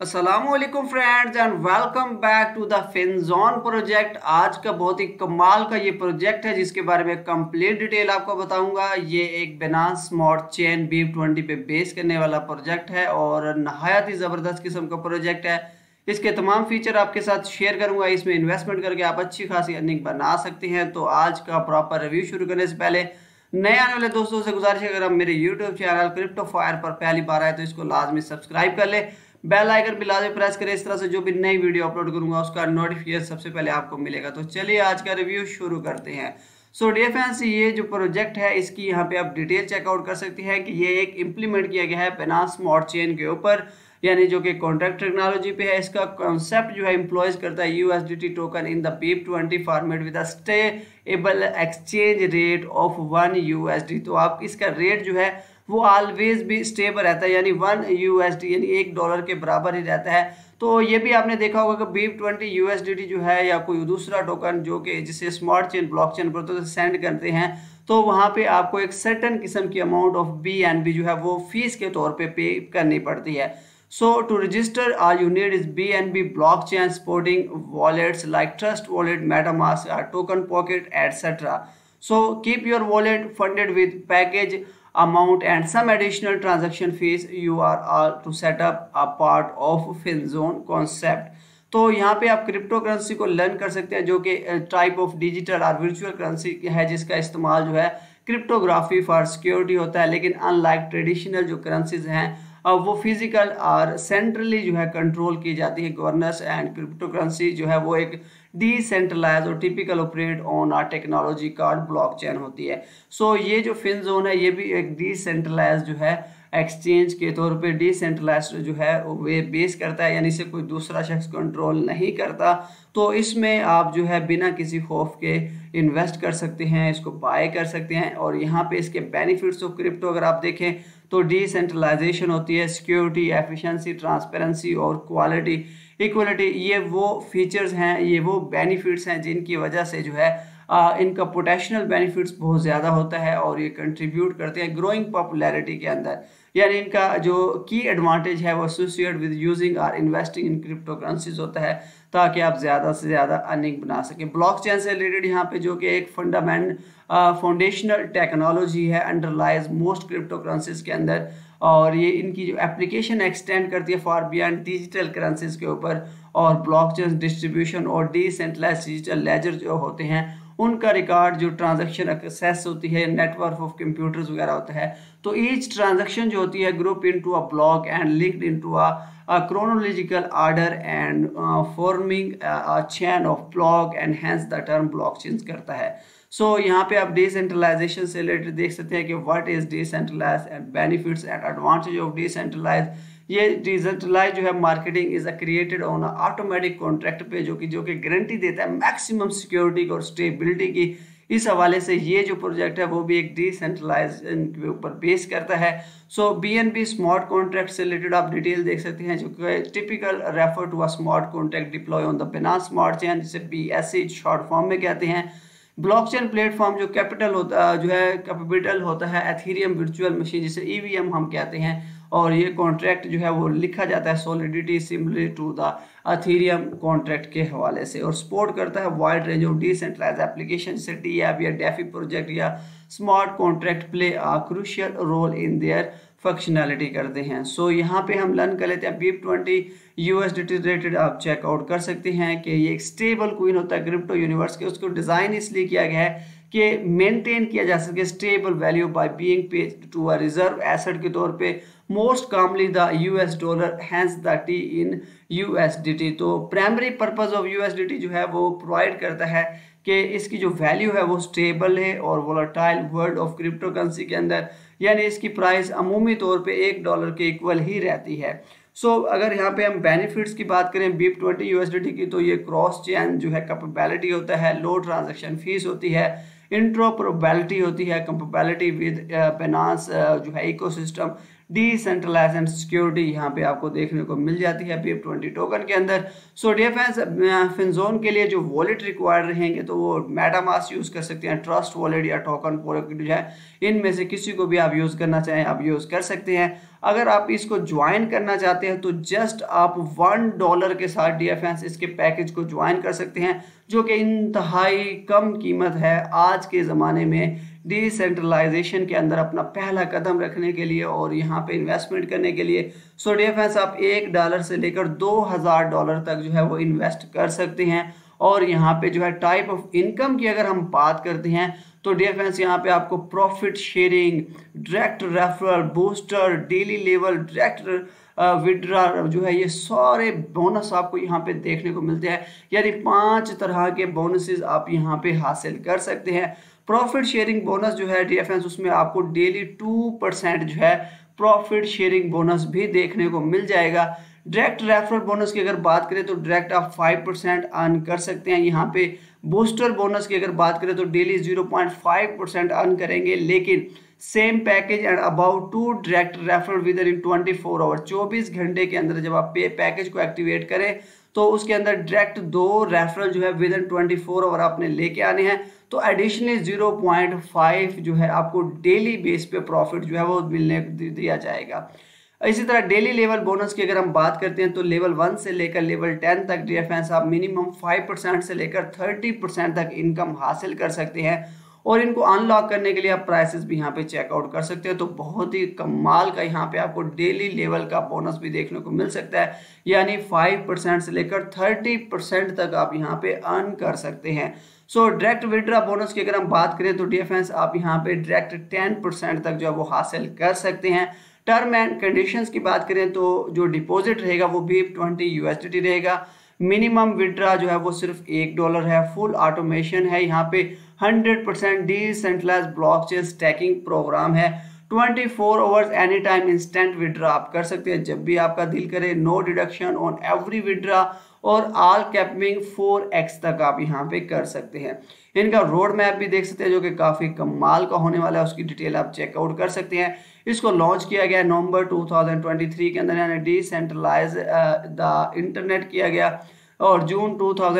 अस्सलामुअलैकुम friends and welcome back to the Finzone project. आज का बहुत ही कमाल का ये प्रोजेक्ट है जिसके बारे में कंप्लीट डिटेल आपको बताऊंगा। ये एक बिनांस स्मार्ट चेन BEEP20 पे बेस करने वाला प्रोजेक्ट है और नहायत ही ज़बरदस्त किस्म का प्रोजेक्ट है। इसके तमाम फीचर आपके साथ शेयर करूंगा। इसमें इन्वेस्टमेंट करके आप अच्छी खासी अर्निंग बना सकते हैं। तो आज का प्रॉपर रिव्यू शुरू करने से पहले नए आने वाले दोस्तों से गुजारिश है, अगर आप मेरे यूट्यूब चैनल क्रिप्टो फायर पर पहली बार आए तो इसको लाजमी सब्सक्राइब कर ले, बेल आइकन भी लाजमी प्रेस करें। इस तरह से जो भी नई वीडियो अपलोड करूंगा उसका नोटिफिकेशन सबसे पहले आपको मिलेगा। तो चलिए आज का रिव्यू शुरू करते हैं। सो डियर फ्रेंड्स, ये जो प्रोजेक्ट है इसकी यहाँ पे आप डिटेल चेकआउट कर सकते हैं कि ये एक इम्प्लीमेंट किया गया है बिनांस स्मार्ट चेन के ऊपर, यानी जो कि कॉन्ट्रैक्ट टेक्नोलॉजी पे है। इसका कॉन्सेप्ट जो है एम्प्लॉयज करता है USDT token in the BEEP20 format with a stable exchange rate of 1 USD। तो आप इसका रेट जो है वो ऑलवेज भी स्टेबल रहता है, यानी 1 USD यानी $1 के बराबर ही रहता है। तो ये भी आपने देखा होगा कि BEEP20 USDT जो है या कोई दूसरा टोकन जो कि जिसे स्मार्ट चेन ब्लॉकचेन पर तो सेंड करते हैं, तो वहाँ पे आपको एक सर्टेन किस्म की अमाउंट ऑफ BNB जो है वो फीस के तौर पे करनी पड़ती है। So to register, all you need is BNB blockchain supporting wallets like Trust Wallet, MetaMask, Token Pocket, etc. So keep your wallet funded with package amount and some additional transaction fees. You are all to set up a part of FinZone concept. तो यहाँ पे आप crypto currency को learn कर सकते हैं, जो कि टाइप ऑफ डिजिटल और वर्चुअल करेंसी है जिसका इस्तेमाल जो है क्रिप्टोग्राफी फॉर सिक्योरिटी होता है। लेकिन अनलाइक ट्रेडिशनल जो करेंसीज हैं वो फिजिकल और सेंट्रली जो है कंट्रोल की जाती है। गवर्नेंस एंड क्रिप्टो करेंसी जो है वो एक डिसेंट्रलाइज और typical operate on a technology called blockchain होती है। सो ये जो फिनजोन है ये भी एक डिसेंट्रलाइज जो है एक्सचेंज के तौर पे डिसेंट्रलाइज जो है वे बेस करता है, यानी इसे कोई दूसरा शख्स कंट्रोल नहीं करता। तो इसमें आप जो है बिना किसी खौफ के इन्वेस्ट कर सकते हैं, इसको बाय कर सकते हैं। और यहाँ पे इसके बेनिफिट्स ऑफ क्रिप्टो अगर आप देखें तो डिसेंट्रलाइजेशन होती है, सिक्योरिटी, एफिशिएंसी, ट्रांसपेरेंसी और क्वालिटी इक्वलिटी। ये वो फीचर्स हैं, ये वो बेनिफिट्स हैं जिनकी वजह से जो है इनका पोटेंशियल बेनिफिट्स बहुत ज़्यादा होता है और ये कंट्रीब्यूट करते हैं ग्रोइंग पॉपुलैरिटी के अंदर। यानी इनका जो की एडवांटेज है वो एसोसिएट विद यूजिंग और इन्वेस्टिंग इन क्रिप्टो करेंसीज होता है, ताकि आप ज़्यादा से ज़्यादा अर्निंग बना सकें। ब्लॉकचेन से रिलेटेड यहाँ पे जो कि एक फाउंडेशनल टेक्नोलॉजी है अंडरलाइज मोस्ट क्रिप्टो करेंसीज के अंदर, और ये इनकी जो एप्लीकेशन एक्सटेंड करती है फॉर बियॉन्ड डिजिटल करेंसीज के ऊपर। और ब्लॉकचेन डिस्ट्रीब्यूशन और डिसेंट्रलाइज्ड डिजिटल लेजर जो होते हैं उनका रिकॉर्ड जो ट्रांजैक्शन एक्सेस होती है, नेटवर्क ऑफ कंप्यूटर्स वगैरह होता है। तो ईच ट्रांजैक्शन जो होती है group into a block and linked into a chronological order and forming a chain of block and hence the term blockchain करता है। सो यहाँ पे आप डिसेंट्रलाइजेशन से रिलेटेड देख सकते हैं कि what is decentralize and benefits and advantage of decentralize. ये डिसेंट्रलाइज जो है marketing is created on automatic contract पे, जो कि गारंटी देता है मैक्सिमम सिक्योरिटी और स्टेबिलिटी की। इस हवाले से ये जो प्रोजेक्ट है वो भी एक डिसेंट्रलाइज के ऊपर बेस करता है। सो BNB स्मार्ट कॉन्ट्रैक्ट से रिलेटेड आप डिटेल देख सकते हैं, जो कि typical refer to a smart contract deploy on the Binance smart chain, जिसे BSC शॉर्ट फॉर्म में कहते हैं। ब्लॉकचेन प्लेटफॉर्म जो कैपिटल होता है एथेरियम वर्चुअल मशीन, जिसे EVM हम कहते हैं। और ये कॉन्ट्रैक्ट जो है वो लिखा जाता है solidity similar to the Ethereum contract के हवाले से, और सपोर्ट करता है wide range of decentralized application, जैसे DApp या डेफी प्रोजेक्ट या smart contract play a crucial role in their functionality करते हैं। सो यहाँ पे हम लर्न कर लेते हैं BEEP20 USDT रेटेड आप चेकआउट कर सकते हैं कि ये एक स्टेबल कॉइन होता है क्रिप्टो यूनिवर्स के। उसको डिज़ाइन इसलिए किया गया है कि मेंटेन किया जा सके stable value by being paid to a reserve asset के तौर पे, most commonly the US dollar, hence the T in USDT। तो प्राइमरी पर्पस ऑफ USDT जो है वो प्रोवाइड करता है कि इसकी जो वैल्यू है वो स्टेबल है और volatile world of crypto currency के अंदर, यानी इसकी प्राइस अमूमी तौर पे $1 के इक्वल ही रहती है। सो अगर यहाँ पे हम बेनिफिट्स की बात करें BEEP20 USDT की, तो ये क्रॉस चेन जो है कैपेबिलिटी होता है, लो ट्रांजैक्शन फीस होती है, इंट्रोपरेबिलिटी होती है, कंपेबिलिटी विद बिनांस जो है इकोसिस्टम, डिसेंट्रलाइज एंड सिक्योरिटी यहाँ पे आपको देखने को मिल जाती है BIP20 टोकन के अंदर। सो डियर फ्रेंड्स, फिनजोन के लिए जो वॉलेट रिक्वायर्ड रहेंगे तो वो मेटामास्क यूज़ कर सकते हैं, ट्रस्ट वॉलेट या टोकन वॉलेट जो है इनमें से किसी को भी आप यूज़ करना चाहें आप यूज़ कर सकते हैं। अगर आप इसको ज्वाइन करना चाहते हैं तो जस्ट आप $1 के साथ डियर फ्रेंड्स इसके पैकेज को ज्वाइन कर सकते हैं, जो कि इंतहाई कम कीमत है आज के ज़माने में डिसेंट्रलाइजेशन के अंदर अपना पहला कदम रखने के लिए और यहाँ पे इन्वेस्टमेंट करने के लिए। सो डियर फ्रेंड्स, आप $1 से लेकर $2000 तक जो है वो इन्वेस्ट कर सकते हैं। और यहाँ पे जो है टाइप ऑफ इनकम की अगर हम बात करते हैं तो डियर फ्रेंड्स यहाँ पे आपको profit sharing, direct referral, booster, daily level, direct withdraw जो है ये सारे बोनस आपको यहाँ पे देखने को मिलते हैं। यानी 5 तरह के बोनसेस आप यहाँ पे हासिल कर सकते हैं। प्रॉफिट शेयरिंग बोनस जो है डियर फ्रेंड्स उसमें आपको डेली 2% जो है प्रॉफिट शेयरिंग बोनस भी देखने को मिल जाएगा। डायरेक्ट रेफरल बोनस की अगर बात करें तो डायरेक्ट आप 5% अर्न कर सकते हैं। यहाँ पे बूस्टर बोनस की अगर बात करें तो डेली 0.5% अर्न करेंगे, लेकिन same package and about to direct referral within 24 hour 24 घंटे के अंदर जब आप पैकेज को एक्टिवेट करें तो उसके अंदर डायरेक्ट 2 रेफरल जो है विद इन 24 आवर आपने लेके आने हैं। तो एडिशनली 0.5 जो है आपको डेली बेस पे प्रॉफिट जो है वो मिलने दिया जाएगा। इसी तरह डेली लेवल बोनस की अगर हम बात करते हैं तो लेवल 1 से लेकर लेवल 10 तक डियर फ्रेंड्स आप मिनिमम 5% से लेकर 30% तक इनकम हासिल कर सकते हैं। और इनको अनलॉक करने के लिए आप प्राइसेस भी यहाँ पे चेकआउट कर सकते हैं। तो बहुत ही कमाल का यहाँ पे आपको डेली लेवल का बोनस भी देखने को मिल सकता है, यानी 5% से लेकर 30% तक आप यहाँ पे अर्न कर सकते हैं। सो डायरेक्ट विड्रा बोनस की अगर हम बात करें तो डियर फ्रेंड्स आप यहाँ पे डायरेक्ट 10% तक जो है वो हासिल कर सकते हैं। टर्म एंड कंडीशंस की बात करें तो जो डिपॉजिट रहेगा वो BIP20 USDT रहेगा। मिनिमम विड्रा जो है वो सिर्फ $1 है। फुल ऑटोमेशन है, यहाँ पे 100% डिसेंट्रलाइज्ड ब्लॉकचेन स्टैकिंग प्रोग्राम है। 24 hours any time instant withdraw आप कर सकते हैं जब भी आपका दिल करे। No deduction on every withdraw और ऑल कैपिंग 4x तक आप यहाँ पे कर सकते हैं। इनका रोड मैप भी देख सकते हैं जो कि काफ़ी कमाल का होने वाला है, उसकी डिटेल आप चेकआउट कर सकते हैं। इसको लॉन्च किया गया नवंबर 2023 के अंदर, यानी डिसेंट्रलाइज द इंटरनेट किया गया। और जून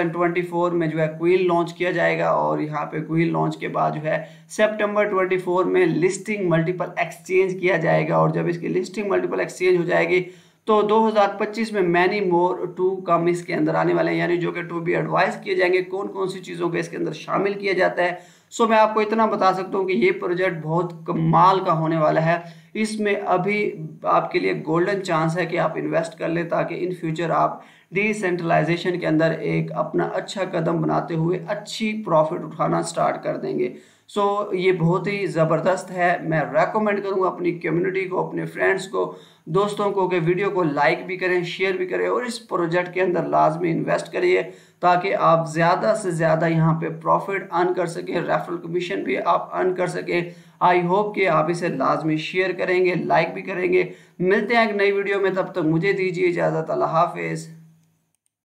2024 में जो है क्वीन लॉन्च किया जाएगा। और यहाँ पे क्वीन लॉन्च के बाद जो है सितंबर 24 में लिस्टिंग मल्टीपल एक्सचेंज किया जाएगा। और जब इसकी लिस्टिंग मल्टीपल एक्सचेंज हो जाएगी तो 2025 में मैनी मोर टू कम इसके अंदर आने वाले हैं, यानी जो कि टू बी एडवाइस किए जाएंगे कौन कौन सी चीज़ों को इसके अंदर शामिल किया जाता है। सो मैं आपको इतना बता सकता हूँ कि ये प्रोजेक्ट बहुत कमाल का होने वाला है। इसमें अभी आपके लिए गोल्डन चांस है कि आप इन्वेस्ट कर लें ताकि इन फ्यूचर आप डिसेंट्रलाइजेशन के अंदर एक अपना अच्छा कदम बनाते हुए अच्छी प्रॉफिट उठाना स्टार्ट कर देंगे। सो ये बहुत ही ज़बरदस्त है। मैं रेकमेंड करूँगा अपनी कम्युनिटी को, अपने फ्रेंड्स को, दोस्तों को कि वीडियो को लाइक भी करें, शेयर भी करें और इस प्रोजेक्ट के अंदर लाजमी इन्वेस्ट करिए ताकि आप ज़्यादा से ज़्यादा यहाँ पे प्रॉफिट अर्न कर सकें, रेफरल कमीशन भी आप अर्न कर सकें। आई होप कि आप इसे लाजमी शेयर करेंगे, लाइक भी करेंगे। मिलते हैं एक नई वीडियो में, तब तक मुझे दीजिए इजाज़त। अल्लाह हाफिज़।